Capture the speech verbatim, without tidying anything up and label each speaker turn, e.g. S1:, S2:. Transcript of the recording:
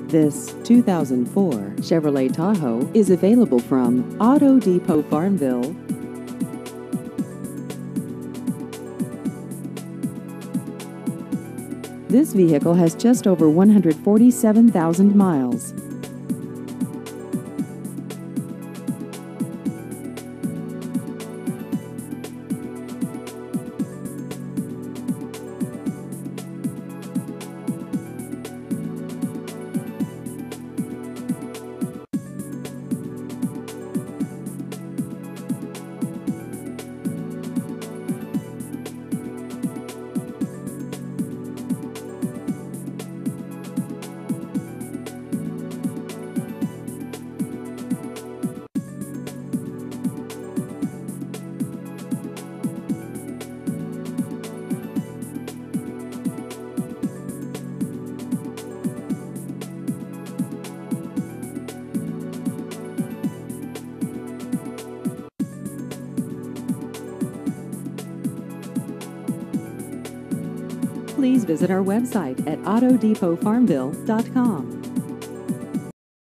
S1: This two thousand four Chevrolet Tahoe is available from Auto Depot Farmville. This vehicle has just over one hundred forty-seven thousand miles. Please visit our website at auto depot farmville dot com.